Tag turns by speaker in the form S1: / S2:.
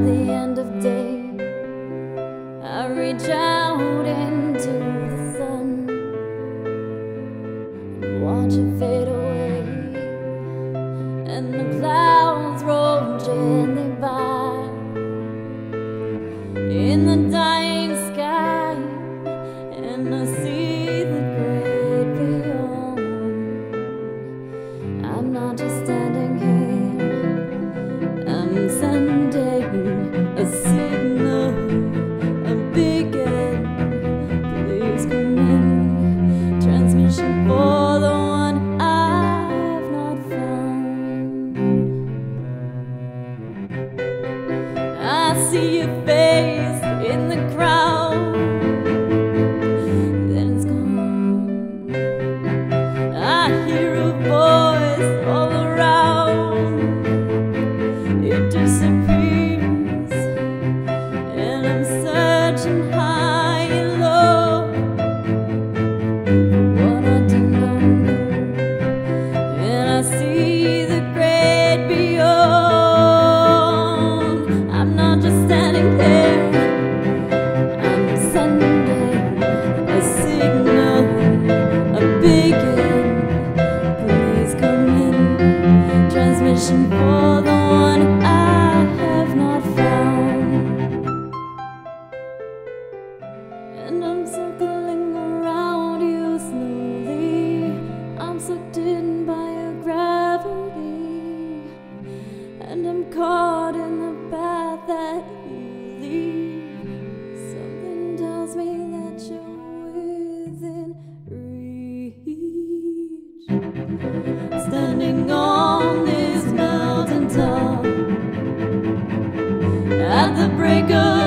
S1: the end of day, I reach out into the sun and watch it fade away, and the clouds roll gently by. In the dying sky, and I see the great beyond. I'm not just standing here, I'm sending a signal, a beacon. Please come in, transmission for the one I've not found. I see your face in the crowd, then it's gone. I hear a voice all around, it disappears, and I'm searching high and low for what I do not know, and I see the great beyond. I'm not just standing here, I'm sending a signal, a beacon. Please come in, transmission for the one I have not found. And I'm circling around you slowly, I'm sucked in by your gravity, and I'm caught in the path that you lead. Something tells me that you're within reach. Standing on this mountain top at the break of